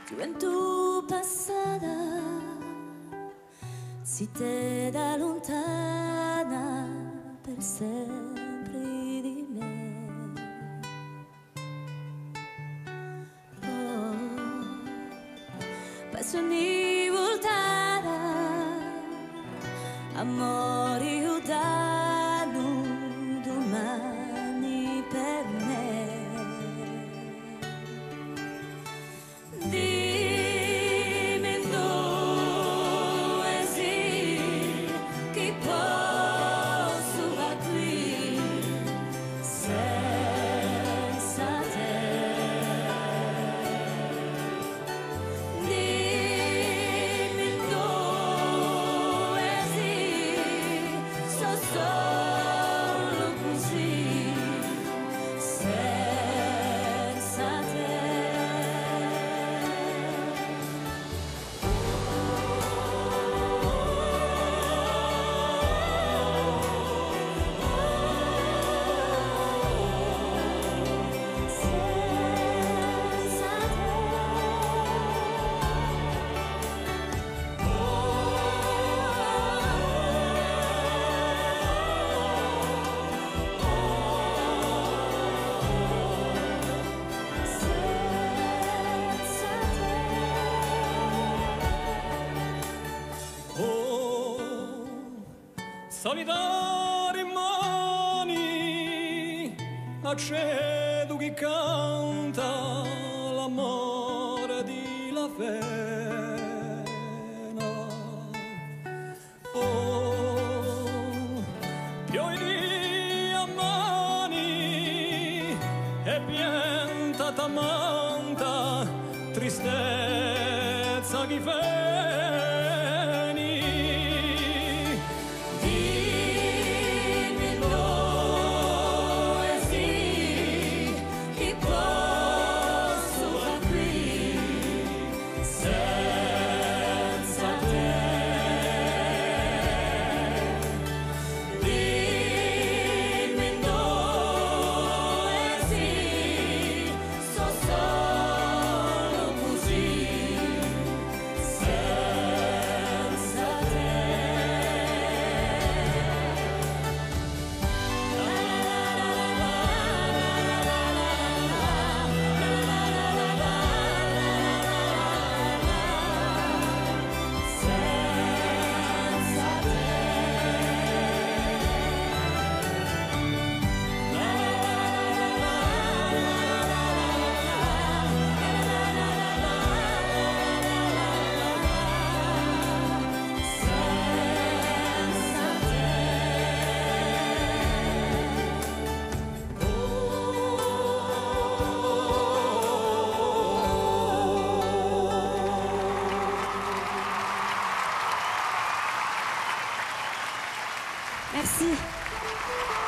gioventù passata si te da lontana per sempre di me. Oh, passo ogni voltata amori udano domani per me. Dimmi dove sei, che posso va qui senza te. Dimmi dove sei, sto solo così senza te. Solitari mani, accedo chi canta l'amore di la pena. Oh, piogli a mani e pianta tamanta, tristezza chi veni. Merci.